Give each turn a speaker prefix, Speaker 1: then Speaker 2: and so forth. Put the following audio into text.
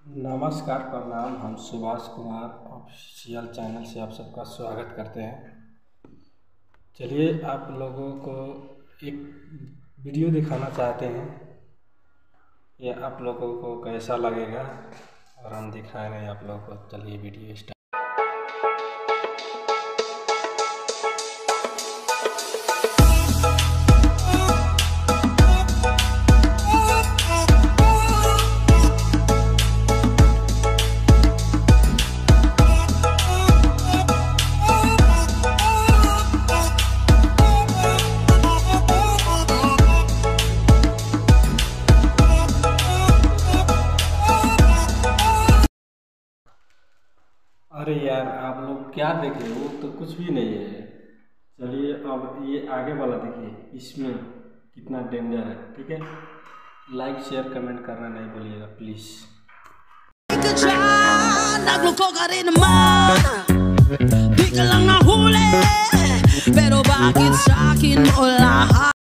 Speaker 1: नमस्कार प्रणाम। हम सुभाष कुमार ऑफिशियल चैनल से आप सबका स्वागत करते हैं। चलिए आप लोगों को एक वीडियो दिखाना चाहते हैं, ये आप लोगों को कैसा लगेगा और हम दिखाएंगे आप लोगों को। चलिए वीडियो स्टार्ट। अरे यार आप लोग क्या देखे, वो तो कुछ भी नहीं है। चलिए अब ये आगे वाला देखिए, इसमें कितना डेंजर है। ठीक है, लाइक शेयर कमेंट करना नहीं भूलिएगा please. Pero bakit sa akin wala?